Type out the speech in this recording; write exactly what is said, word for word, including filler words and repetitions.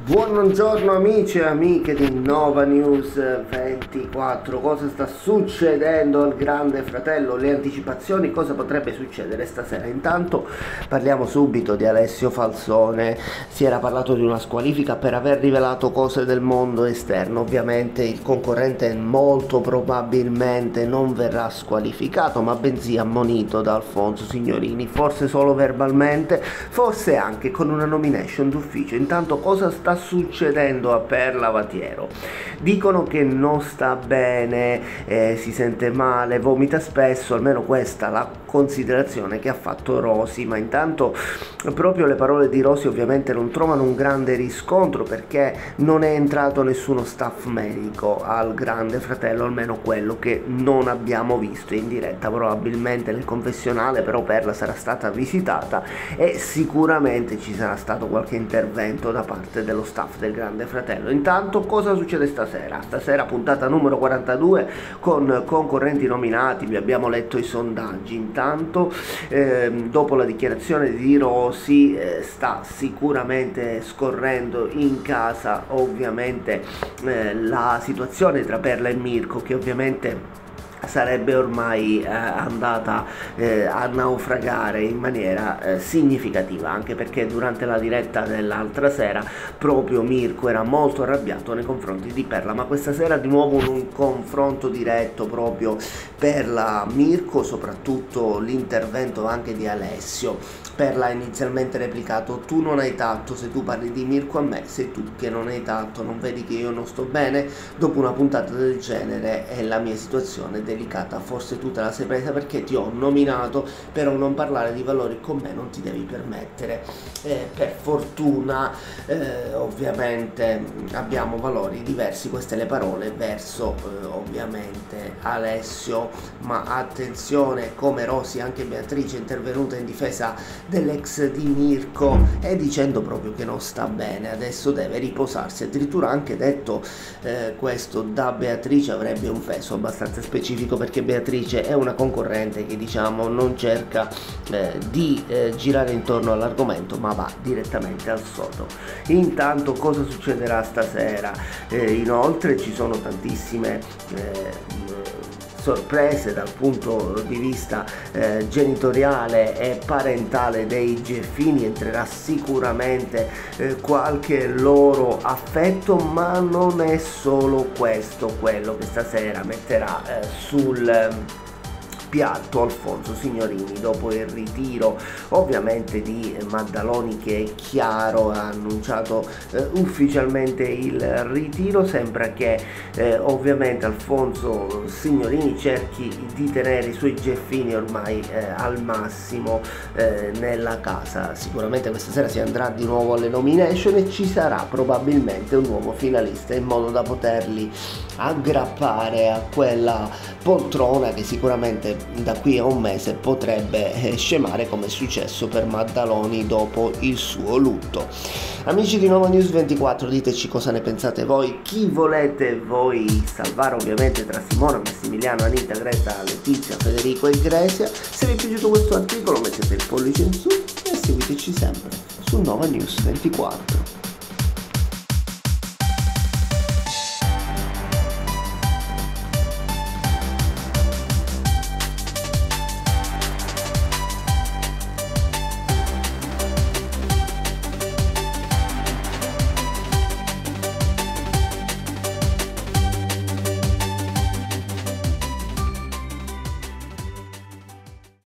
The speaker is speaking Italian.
Buongiorno amici e amiche di Nova News ventiquattro. Cosa sta succedendo al Grande Fratello? Le anticipazioni, cosa potrebbe succedere stasera? Intanto parliamo subito di Alessio Falzone. Si era parlato di una squalifica per aver rivelato cose del mondo esterno. Ovviamente il concorrente molto probabilmente non verrà squalificato, ma bensì ammonito da Alfonso Signorini, forse solo verbalmente, forse anche con una nomination d'ufficio. Intanto cosa sta succedendo a Per Lavatiero? Dicono che non sta bene, eh, si sente male, vomita spesso, almeno questa la considerazione che ha fatto Rosi, ma intanto proprio le parole di Rosi ovviamente non trovano un grande riscontro perché non è entrato nessuno staff medico al Grande Fratello, almeno quello che non abbiamo visto in diretta. Probabilmente nel confessionale però Perla sarà stata visitata e sicuramente ci sarà stato qualche intervento da parte dello staff del Grande Fratello. Intanto cosa succede stasera? Stasera puntata numero quarantadue con concorrenti nominati, vi abbiamo letto i sondaggi. Intanto ehm, dopo la dichiarazione di Rosi eh, sta sicuramente scorrendo in casa ovviamente eh, la situazione tra Perla e Mirko, che ovviamente sarebbe ormai eh, andata eh, a naufragare in maniera eh, significativa, anche perché durante la diretta dell'altra sera proprio Mirko era molto arrabbiato nei confronti di Perla, ma questa sera di nuovo un confronto diretto proprio Perla-Mirko, soprattutto l'intervento anche di Alessio. Perla ha inizialmente replicato: tu non hai tatto, se tu parli di Mirko a me sei tu che non hai tatto, non vedi che io non sto bene? Dopo una puntata del genere è la mia situazione delicata, forse tu te la sei presa perché ti ho nominato, però non parlare di valori con me non ti devi permettere. Eh, per fortuna eh, ovviamente abbiamo valori diversi, queste le parole verso eh, ovviamente Alessio, ma attenzione come Rosi, anche Beatrice è intervenuta in difesa dell'ex di Mirko e dicendo proprio che non sta bene, adesso deve riposarsi. Addirittura anche detto eh, questo da Beatrice avrebbe un peso abbastanza specifico, perché Beatrice è una concorrente che diciamo non cerca eh, di eh, girare intorno all'argomento, ma va direttamente al sodo. Intanto cosa succederà stasera? Eh, inoltre ci sono tantissime eh, sorprese dal punto di vista eh, genitoriale e parentale dei Geffini. Entrerà sicuramente eh, qualche loro affetto, ma non è solo questo quello che stasera metterà eh, sul piatto Alfonso Signorini dopo il ritiro ovviamente di Maddaloni, che è chiaro, ha annunciato eh, ufficialmente il ritiro. Sembra che eh, ovviamente Alfonso Signorini cerchi di tenere i suoi Geffini ormai eh, al massimo eh, nella casa. Sicuramente questa sera si andrà di nuovo alle nomination e ci sarà probabilmente un nuovo finalista, in modo da poterli aggrappare a quella poltrona che sicuramente da qui a un mese potrebbe eh, scemare, come è successo per Maddaloni dopo il suo lutto. Amici di Nova News ventiquattro, diteci cosa ne pensate voi, chi volete voi salvare ovviamente tra Simona, Massimiliano, Anita, Greta, Letizia, Federico e Grecia. Se vi è piaciuto questo articolo mettete il pollice in su e seguiteci sempre su Nova News ventiquattro.